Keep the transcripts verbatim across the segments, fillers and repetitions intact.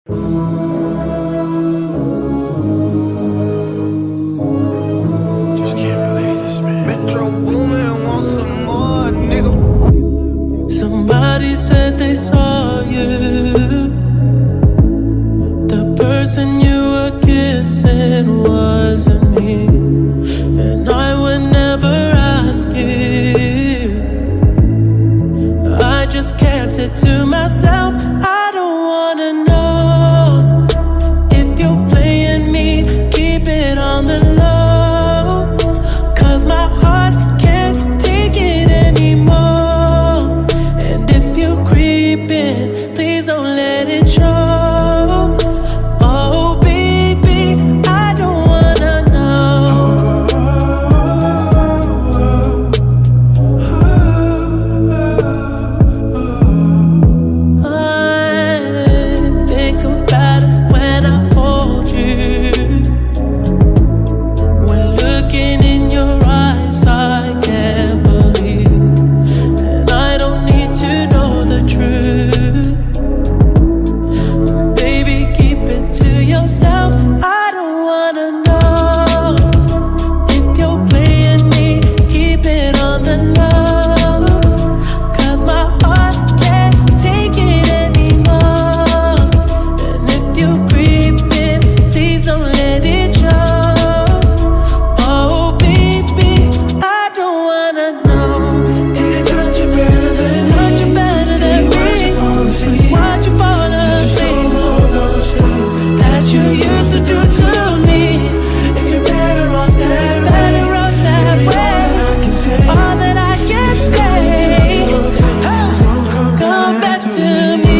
Just can't believe this, man. Metro boomin, want some more, nigga. Somebody said they saw you. The person you were kissing wasn't me, and I would never ask you. I just kept it to myself. I don't wanna know if you're playing me. Keep it on the low, 'cause my heart can't take it anymore. And if you're creeping, please don't let it show. Oh baby, I don't wanna know. I think about it when I hold you. When looking in your eyes, I can't believe. And I don't need to know the truth. Baby, keep it to yourself. I don't wanna know if you're playing me. Keep it on the low, 'cause my heart can't take it anymore. And if you're creeping, please don't let it show. Oh baby, I don't wanna know. Did it touch you better than me? Touch you better than me. Watch you fall asleep. Watch you fall asleep. All those things That you used to do to me. if you're better off that way. Better off that way. All I can say, All that I can say, come back to me.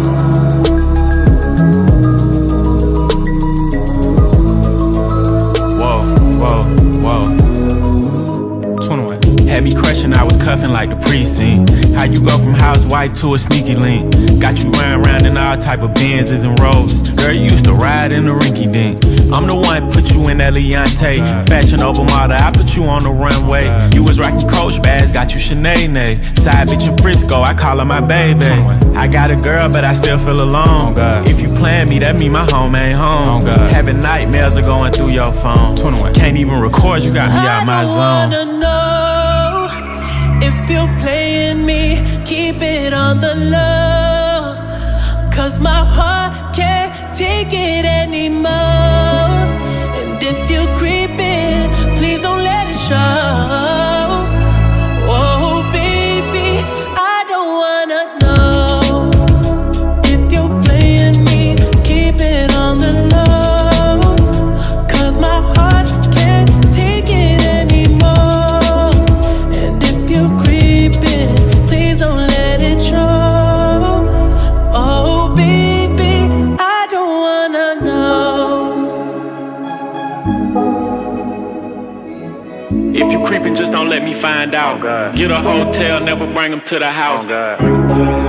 Whoa, whoa, whoa. twenty-one. Had me crushing, I was cuffing like the precinct. How you go from housewife to a sneaky link? Got you riding around in all type of Benzes and Rolls. Girl, you used to ride in the rinky dink. I'm the one put you in that Leontay. Fashion over model, I put you on the runway. You was rocking Coach bags, got you Sinead. Side bitch in Frisco, I call her my baby. I got a girl, but I still feel alone. If you plan me, that mean my home ain't home. Having nightmares are going through your phone. Can't even record, you got me out my I don't zone. wanna know if you're playing me. Keep it on the low, 'cause my heart can't take it anymore. And if you're creeping, please don't let it show. Oh baby, I don't wanna know if you're playing me. Keep it on the low, 'cause my heart can't take it anymore. And if you're creeping, please don't let it show. Oh baby, I don't wanna know. If you creeping, just don't let me find out. Get a hotel, never bring them to the house.